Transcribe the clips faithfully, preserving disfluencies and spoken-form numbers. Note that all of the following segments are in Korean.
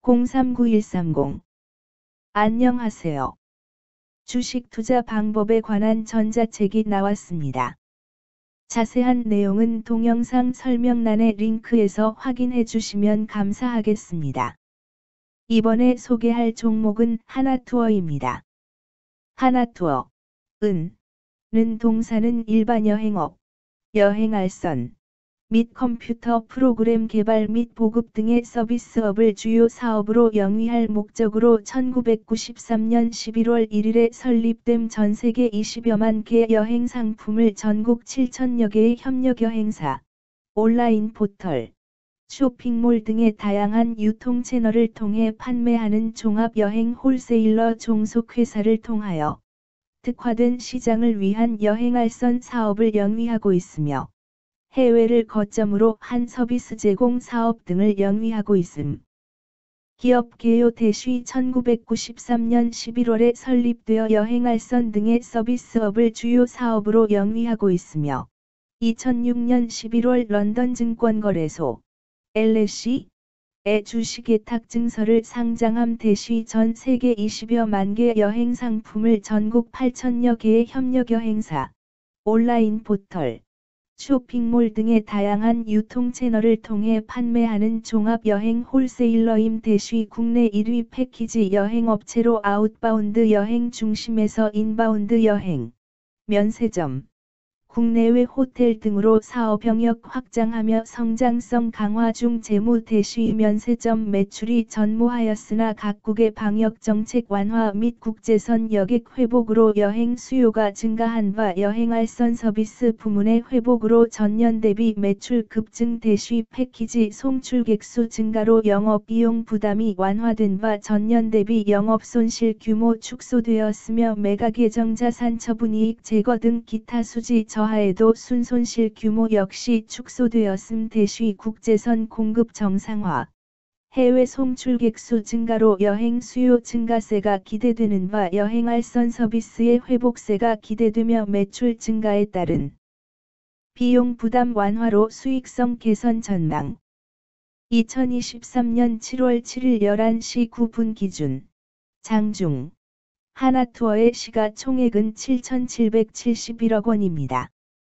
공삼구일삼공. 안녕하세요. 주식 투자 방법에 관한 전자책이 나왔습니다. 자세한 내용은 동영상 설명란의 링크에서 확인해 주시면 감사하겠습니다. 이번에 소개할 종목은 하나투어입니다. 하나투어, 은, 는 동사는 일반 여행업, 여행알선, 및 컴퓨터 프로그램 개발 및 보급 등의 서비스업을 주요 사업으로 영위할 목적으로 천구백구십삼년 십일월 일일에 설립됨. 전세계 이십여만 개 여행 상품을 전국 칠천여 개의 협력 여행사, 온라인 포털, 쇼핑몰 등의 다양한 유통 채널을 통해 판매하는 종합 여행 홀세일러 종속회사를 통하여 특화된 시장을 위한 여행알선 사업을 영위하고 있으며 해외를 거점으로 한 서비스 제공 사업 등을 영위하고 있음. 기업 개요 대시 천구백구십삼년 십일월에 설립되어 여행알선 등의 서비스업을 주요 사업으로 영위하고 있으며 이천육년 십일월 런던 증권거래소 엘에스씨에 주식예탁 증서를 상장함. 대시 전 세계 이십여만 개 여행 상품을 전국 팔천여 개의 협력 여행사, 온라인 포털, 쇼핑몰 등의 다양한 유통 채널을 통해 판매하는 종합 여행 홀세일러임. 대시 국내 일 위 패키지 여행 업체로 아웃바운드 여행 중심에서 인바운드 여행, 면세점, 국내외 호텔 등으로 사업 영역 확장하며 성장성 강화 중. 재무 대시 면세점 매출이 전무하였으나 각국의 방역 정책 완화 및 국제선 여객 회복으로 여행 수요가 증가한 바 여행알선 서비스 부문의 회복으로 전년 대비 매출 급증. 대시 패키지 송출객 수 증가로 영업비용 부담이 완화된 바 전년 대비 영업손실 규모 축소되었으며 매각예정 자산 처분이익 제거 등 기타 수지 저하에도 순손실 규모 역시 축소되었음. 대시 국제선 공급 정상화, 해외 송출객 수 증가로 여행 수요 증가세가 기대되는 바 여행알선 서비스의 회복세가 기대되며 매출 증가에 따른 비용 부담 완화로 수익성 개선 전망. 이천이십삼년 칠월 칠일 열한 시 구 분 기준 장중 하나투어의 시가총액은 칠천칠백칠십일억 원입니다.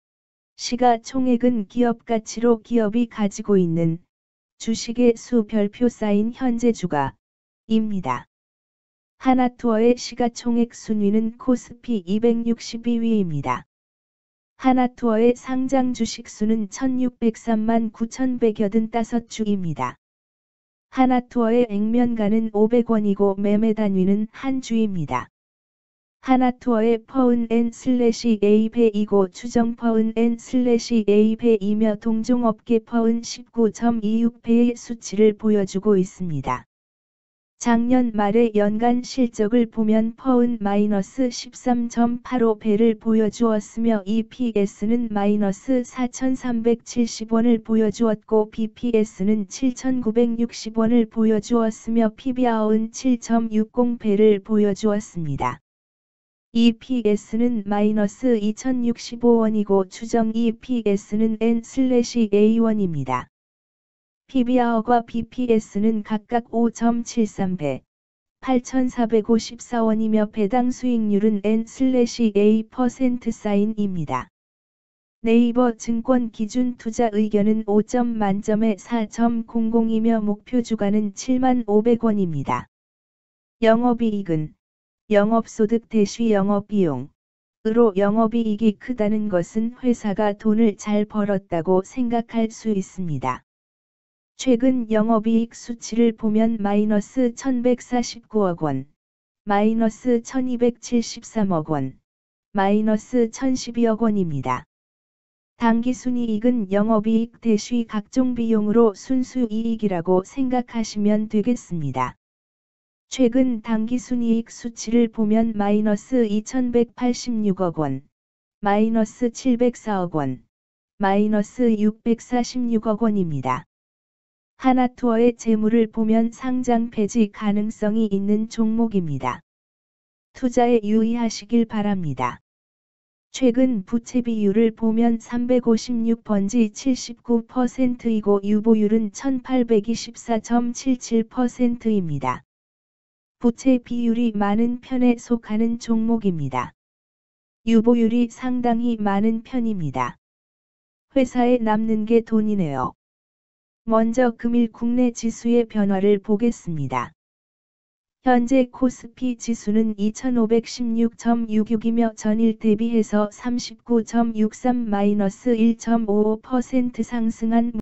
시가총액은 기업가치로 기업이 가지고 있는 주식의 수 별표 쌓인 현재 주가입니다. 하나투어의 시가총액 순위는 코스피 이백육십이 위입니다. 하나투어의 상장 주식 수는 천육백삼만 구천백팔십오 주입니다. 하나투어의 액면가는 오백 원이고 매매 단위는 한 주입니다. 하나투어의 퍼은 엔 슬래시 에이 배이고 추정 퍼은 엔 슬래시 에이 배이며 동종업계 퍼은 십구 점 이육 배의 수치를 보여주고 있습니다. 작년 말의 연간 실적을 보면 퍼은 마이너스 십삼 점 팔오 배를 보여주었으며 이피에스는 마이너스 사천삼백칠십 원을 보여주었고 비피에스는 칠천구백육십 원을 보여주었으며 피비알은 칠 점 육공 배를 보여주었습니다. 이피에스는 마이너스 이천육십오 원이고 추정 이피에스는 엔 슬래시 에이 원입니다. 피비알과 비피에스는 각각 오 점 칠삼 배, 팔천사백오십사 원이며 배당 수익률은 엔 슬래시 에이 퍼센트 사인입니다. 네이버 증권 기준 투자 의견은 오 점 만점에 사 점 공공이며 목표 주가는 칠만 오백 원입니다. 영업이익은 영업소득 대시 영업비용 으로 영업이익이 크다는 것은 회사가 돈을 잘 벌었다고 생각할 수 있습니다. 최근 영업이익 수치를 보면 마이너스 천백사십구억 원, 마이너스 천이백칠십삼억 원, 마이너스 천십이억 원입니다. 당기순이익은 영업이익 대시 각종 비용으로 순수이익이라고 생각하시면 되겠습니다. 최근 당기순이익 수치를 보면 마이너스 이천백팔십육억 원, 마이너스 칠백사억 원, 마이너스 육백사십육억 원입니다. 하나투어의 재물을 보면 상장 폐지 가능성이 있는 종목입니다. 투자에 유의하시길 바랍니다. 최근 부채 비율을 보면 삼백오십육 번지 칠십구 퍼센트이고 유보율은 천팔백이십사 점 칠칠 퍼센트입니다. 부채 비율이 많은 편에 속하는 종목입니다. 유보율이 상당히 많은 편입니다. 회사에 남는 게 돈이네요. 먼저 금일 국내 지수의 변화를 보겠습니다. 현재 코스피 지수는 이천오백십육 점 육육이며 전일 대비해서 삼십구 점 육삼 마이너스 일 점 오오 퍼센트 상승한